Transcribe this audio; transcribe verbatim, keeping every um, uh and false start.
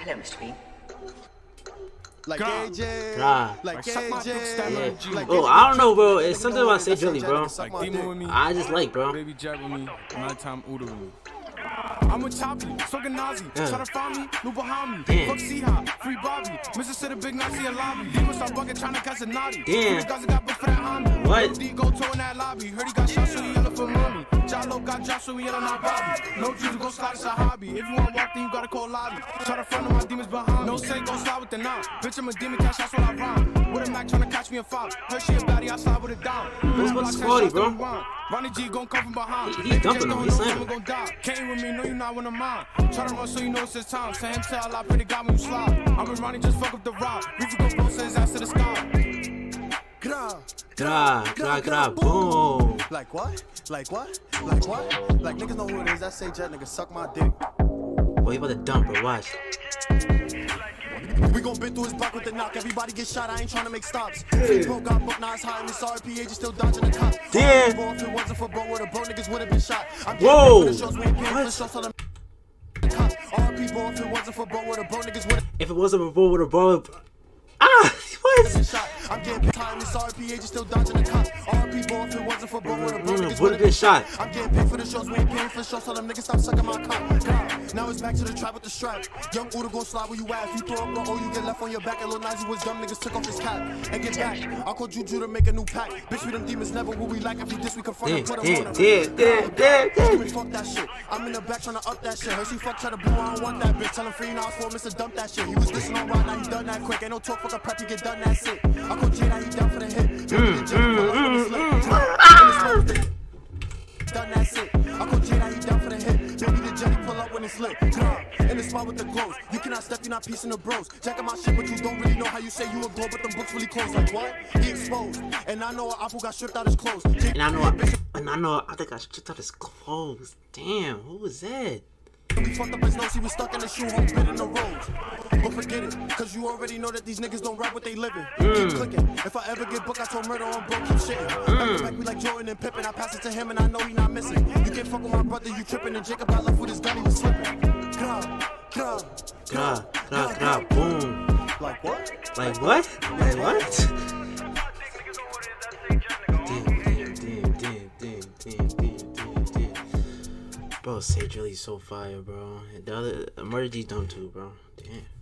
Hello, Mister Bean. Like A J, nah. like A J. Yeah. Like oh, I don't know, bro. It's something about say Drilly, bro. I just like, bro. Baby Jack with me, nighttime Uda with me. I'm a choppy, fucking Nazi. Yeah. Try to find me, new behind me. Damn. Fuck C-Hop, free Bobby. Mister City, big Nazi and lobby. Demon start bucket trying to KaiCenat. Damn. Guys got booked for that homie. What? D go toe in that lobby. Heard he got shot, so he yelling for mommy. Jalo got dropped, so he yelling out Bobby. No juice, go slide, it's a hobby. If you want walk, then you gotta call lobby. Try to front of my demons behind me. No say, go slide with the knob. Bitch, I'm a demon, cash, that's what I rhyme. With a Mac trying to catch me a foul. Heard she a baddie, I slide with a dime. What's what's squatty, bro? Ronnie G gon' come from behind. He, he dumping him, he's slamming. Can't with me, no you not one of mine. Try to run so you know it's his time. Say him tell I pray to God when you slide. I'm with Ronnie, just fuck up the ride. Reach go blow, say his ass to the sky. Gra, gra, gra, gra, boom. Like what? Like what? Like what? Like niggas know who it is. That say Jet nigga suck my dick. Boy, you about to dump her, watch. We gon' bit through his block with the knock. Everybody get shot, I ain't trying to make stops. Free bro got booked, now it's high in this R P A, just still dodging the cops. Damn. Bro, if it wasn't for bro, where the bro niggas would've been shot. I'm whoa. for the shows, we ain't paying for the shows, so the cops. R P bro, if it wasn't for bro, where the bro niggas would've. If it wasn't for bro, with a bro. Ah, what? I'm getting paid time, this R P A, just still dodging the cops. R P bro, if it wasn't for bro, where the bro niggas would've been shot. I'm getting paid for the shows, we ain't paying for the shows, so them niggas stop sucking my cock. Now it's back to the trap with the strap. Young Uda gon' slide where you at. If you throw up no O, you get left on your back. And Lil Nazi was dumb, niggas took off his cap. And get back. I call Juju to make a new pack. Bitch, we them demons never will we like. If we diss, we confront and put them on damn, damn, damn, damn. Fuck that shit. I'm in the back trying to up that shit. Her she fuck, try to blow, I don't want that bitch. Tell him free now, for Mister Dump that shit. He was dissing on right now, he done that quick. Ain't no talk, fuck a prep, he get done, that's it. I call Jay, now he down for the hit. Mm, mm, mm, mm. Done that's it. I call Jay, now he down for the hit. Baby, the jelly pull up when it's lit. In the spot with the glows. You cannot step, you not piecing the bros. Checking my shit, but you don't really know how you say you a glow, but them books really close. Like what? He exposed. And I know an apple got stripped out his clothes. And I know, I, and I know, I think I stripped out his clothes. Damn, who was that? We fucked up his nose, he was stuck in the shoe hole, bit in the roads. But forget it, cause you already know that these niggas don't rap what they living. Mm. Keep clicking. If I ever get booked, I told Murda on bro, keep shitting. Mm. Back me like Jordan and Pippen, I pass it to him and I know he not missing. You can't fuck with my brother, you tripping, and Jacob got left with his gun, he was slipping. Gra, gra, gra, gra, gra, boom. Like what? Like what? Like what? Damn, damn, damn, damn, damn, damn, damn, damn. Bro, say Drilly's so fire, bro. The other Murda G's dumb too, bro. Damn.